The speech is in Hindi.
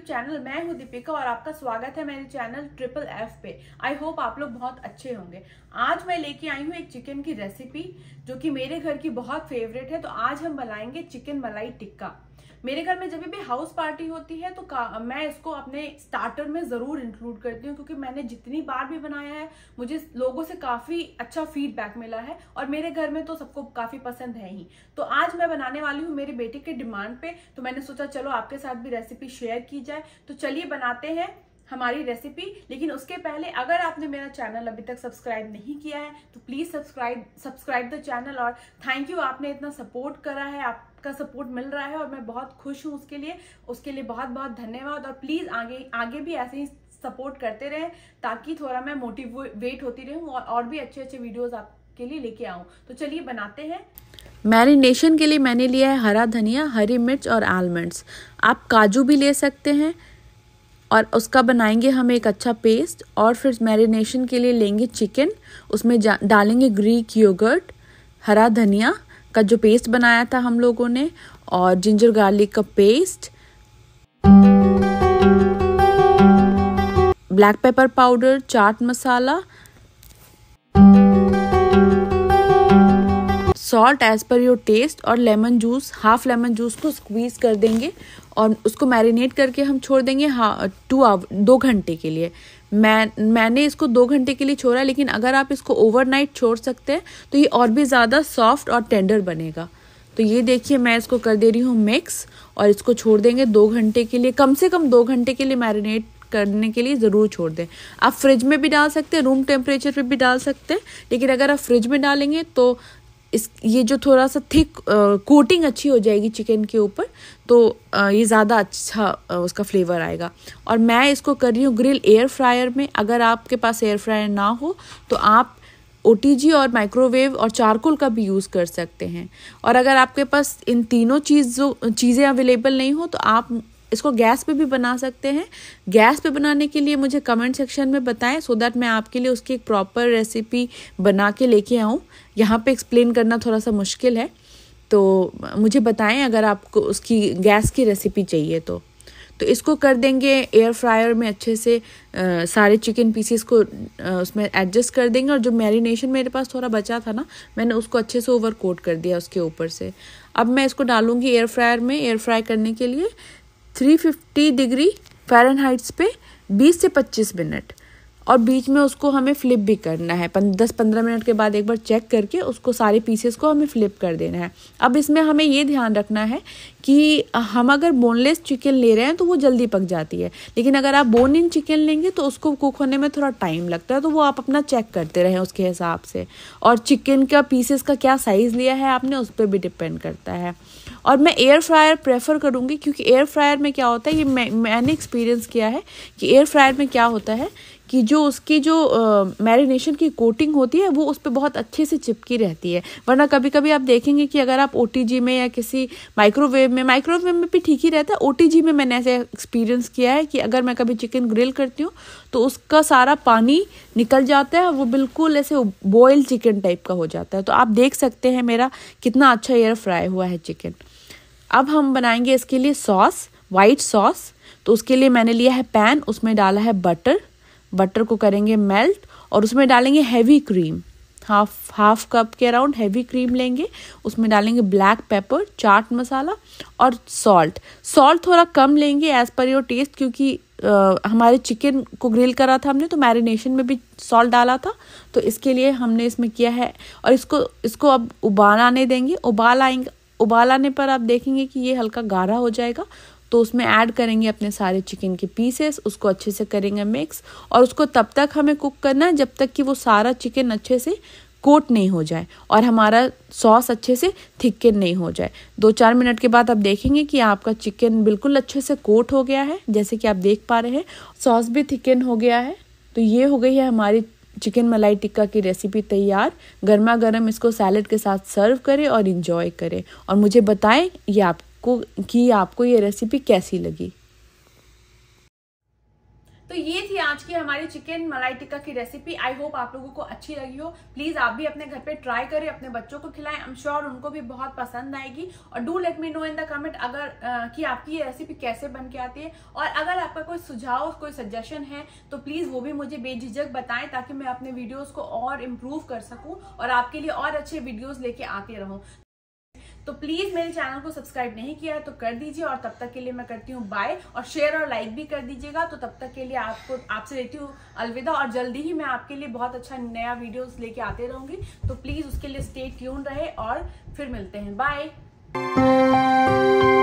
चैनल। मैं हूं दीपिका और आपका स्वागत है मेरे चैनल ट्रिपल एफ पे। आई होप आप लोग बहुत अच्छे होंगे। आज मैं लेके आई हूं एक चिकन की रेसिपी जो कि मेरे घर की बहुत फेवरेट है। तो आज हम बनाएंगे चिकन मलाई टिक्का। मेरे घर में जब भी हाउस पार्टी होती है तो मैं इसको अपने स्टार्टर में जरूर इंक्लूड करती हूँ, क्योंकि मैंने जितनी बार भी बनाया है मुझे लोगों से काफी अच्छा फीडबैक मिला है और मेरे घर में तो सबको काफी पसंद है ही। तो आज मैं बनाने वाली हूँ मेरे बेटे के डिमांड पे, तो मैंने सोचा चलो आपके साथ भी रेसिपी शेयर की जाए। तो चलिए बनाते हैं हमारी रेसिपी। लेकिन उसके पहले अगर आपने मेरा चैनल अभी तक सब्सक्राइब नहीं किया है तो प्लीज सब्सक्राइब द चैनल। और थैंक यू, आपने इतना सपोर्ट करा है, आपका सपोर्ट मिल रहा है और मैं बहुत खुश हूँ उसके लिए बहुत बहुत धन्यवाद। और प्लीज आगे भी ऐसे ही सपोर्ट करते रहे ताकि थोड़ा मैं मोटिवेट होती रहूँ और भी अच्छे अच्छे वीडियोज आपके लिए लेके आऊँ। तो चलिए बनाते हैं। मैरिनेशन के लिए मैंने लिया है हरा धनिया, हरी मिर्च और आलमंड्स। आप काजू भी ले सकते हैं और उसका बनाएंगे हम एक अच्छा पेस्ट। और फिर मैरिनेशन के लिए लेंगे चिकन, उसमें डालेंगे ग्रीक योगर्ट, हरा धनिया का जो पेस्ट बनाया था हम लोगों ने, और जिंजर गार्लिक का paste, black pepper powder, chaat masala, salt as per your taste और lemon juice, half lemon juice को स्क्वीज कर देंगे और उसको मैरिनेट करके हम छोड़ देंगे 2 घंटे के लिए। मैंने इसको 2 घंटे के लिए छोड़ा, लेकिन अगर आप इसको ओवरनाइट छोड़ सकते हैं तो ये और भी ज़्यादा सॉफ्ट और टेंडर बनेगा। तो ये देखिए मैं इसको कर दे रही हूँ मिक्स और इसको छोड़ देंगे 2 घंटे के लिए। कम से कम 2 घंटे के लिए मैरिनेट करने के लिए ज़रूर छोड़ दें। आप फ्रिज में भी डाल सकते हैं, रूम टेम्परेचर पे भी डाल सकते हैं, लेकिन अगर आप फ्रिज में डालेंगे तो ये जो थोड़ा सा थिक कोटिंग अच्छी हो जाएगी चिकन के ऊपर, तो ये ज़्यादा अच्छा उसका फ्लेवर आएगा। और मैं इसको कर रही हूँ ग्रिल एयर फ्रायर में। अगर आपके पास एयर फ्रायर ना हो तो आप OTG और माइक्रोवेव और चारकोल का भी यूज़ कर सकते हैं। और अगर आपके पास इन तीनों चीज़ें अवेलेबल नहीं हो तो आप इसको गैस पे भी बना सकते हैं। गैस पे बनाने के लिए मुझे कमेंट सेक्शन में बताएं, सो दैट मैं आपके लिए उसकी एक प्रॉपर रेसिपी बना के लेके आऊँ। यहाँ पे एक्सप्लेन करना थोड़ा सा मुश्किल है, तो मुझे बताएं अगर आपको उसकी गैस की रेसिपी चाहिए तो इसको कर देंगे एयर फ्रायर में अच्छे से। सारे चिकन पीसेस को उसमें एडजस्ट कर देंगे। और जो मैरिनेशन मेरे पास थोड़ा बचा था ना, मैंने उसको अच्छे से ओवर कोट कर दिया उसके ऊपर से। अब मैं इसको डालूंगी एयर फ्रायर में। एयर फ्राई करने के लिए 350 डिग्री फ़ारेनहाइट पे 20 से 25 मिनट, और बीच में उसको हमें फ्लिप भी करना है। 10-15 मिनट के बाद एक बार चेक करके उसको सारे पीसेस को हमें फ्लिप कर देना है। अब इसमें हमें ये ध्यान रखना है कि हम अगर बोनलेस चिकन ले रहे हैं तो वो जल्दी पक जाती है, लेकिन अगर आप बोन इन चिकन लेंगे तो उसको कुक होने में थोड़ा टाइम लगता है, तो वो आप अपना चेक करते रहें उसके हिसाब से। और चिकन का पीसेस का क्या साइज़ लिया है आपने, उस पर भी डिपेंड करता है। और मैं एयर फ्रायर प्रेफर करूँगी, क्योंकि एयर फ्रायर में क्या होता है, ये मैंने एक्सपीरियंस किया है कि एयर फ्रायर में क्या होता है कि जो उसकी जो मैरिनेशन की कोटिंग होती है वो उस पर बहुत अच्छे से चिपकी रहती है। वरना कभी कभी आप देखेंगे कि अगर आप OTG में या किसी माइक्रोवेव में भी ठीक ही रहता है। OTG में मैंने ऐसे एक्सपीरियंस किया है कि अगर मैं कभी चिकन ग्रिल करती हूँ तो उसका सारा पानी निकल जाता है, वो बिल्कुल ऐसे बॉयल चिकन टाइप का हो जाता है। तो आप देख सकते हैं मेरा कितना अच्छा एयर फ्राई हुआ है चिकन। अब हम बनाएंगे इसके लिए सॉस, वाइट सॉस। तो उसके लिए मैंने लिया है पैन, उसमें डाला है बटर को करेंगे मेल्ट और उसमें डालेंगे हैवी क्रीम। हाफ कप के अराउंड हैवी क्रीम लेंगे, उसमें डालेंगे ब्लैक पेपर, चाट मसाला और सॉल्ट थोड़ा कम लेंगे एज पर योर टेस्ट, क्योंकि हमारे चिकन को ग्रिल करा था हमने तो मैरिनेशन में भी सॉल्ट डाला था, तो इसके लिए हमने इसमें किया है। और इसको अब उबाल आने देंगे। उबाल आने पर आप देखेंगे कि ये हल्का गाढ़ा हो जाएगा, तो उसमें ऐड करेंगे अपने सारे चिकन के पीसेस, उसको अच्छे से करेंगे मिक्स। और उसको तब तक हमें कुक करना है जब तक कि वो सारा चिकन अच्छे से कोट नहीं हो जाए और हमारा सॉस अच्छे से थिकन नहीं हो जाए। 2-4 मिनट के बाद आप देखेंगे कि आपका चिकन बिल्कुल अच्छे से कोट हो गया है, जैसे कि आप देख पा रहे हैं। सॉस भी थिकन हो गया है। तो ये हो गई है हमारी चिकन मलाई टिक्का की रेसिपी तैयार। गर्मा गर्म इसको सैलेड के साथ सर्व करें और इंजॉय करें। और मुझे बताएं आपको ये रेसिपी कैसी लगी। तो ये थी आज की हमारी चिकन मलाई टिक्का की रेसिपी। आई होप आप लोगों को अच्छी लगी हो। प्लीज आप भी अपने घर पे ट्राई करें, अपने बच्चों को खिलाएं। आई एम श्योर उनको भी बहुत पसंद आएगी। और do let me know in the comment अगर कि आपकी ये रेसिपी कैसे बन के आती है। और अगर आपका कोई सुझाव, कोई सजेशन है तो प्लीज वो भी मुझे बेझिझक बताएं, ताकि मैं अपने वीडियोस को और इम्प्रूव कर सकूं और आपके लिए और अच्छे वीडियोस लेके आती रहूं। तो प्लीज मेरे चैनल को सब्सक्राइब नहीं किया है तो कर दीजिए। और तब तक के लिए मैं करती हूँ बाय, और शेयर और लाइक भी कर दीजिएगा। तो तब तक के लिए आपसे लेती हूँ अलविदा, और जल्दी ही मैं आपके लिए बहुत अच्छा नया वीडियोस लेके आते रहूंगी। तो प्लीज उसके लिए स्टे ट्यून रहे और फिर मिलते हैं। बाय।